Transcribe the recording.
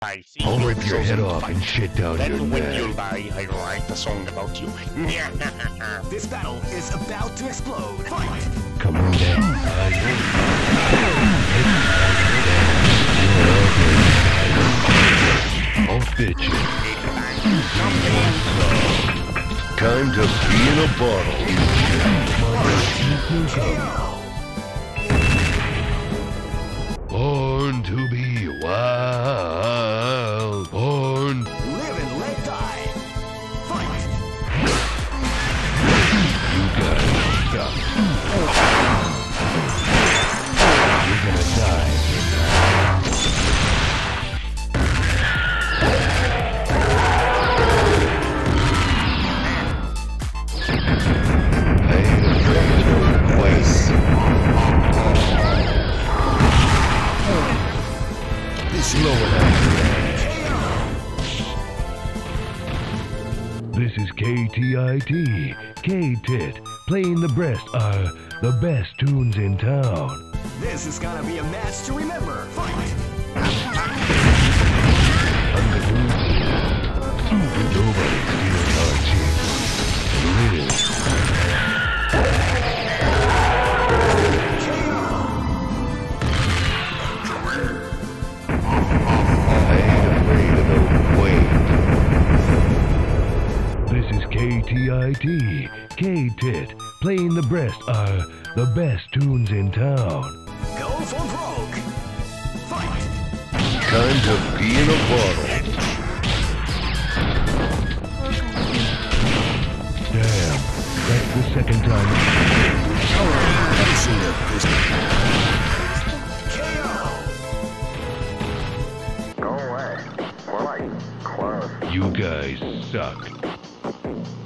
I see. I'll you rip your head chosen off fight. and shit down your Then when neck. you die, I write a song about you. This battle is about to explode. Fight! Come on down. I'll fit you. Time to pee in a bottle. Born to be wild. Born. Live and let die. Fight! You guys suck. You're gonna die. I ain't afraid of no place. This lower down. This is KTIT, K-Tit, playing the best tunes in town. This is gonna be a match to remember. Fight! I'm the nobody steals our chicks. Live. I ain't afraid of no weight. This is KTIT, K-Tit, playing the best tunes in town. Go for broke. Fight! Time to pee in a bottle. Damn, that's the second time. I've seen that pistol. KO! Go away. More like close. You guys suck.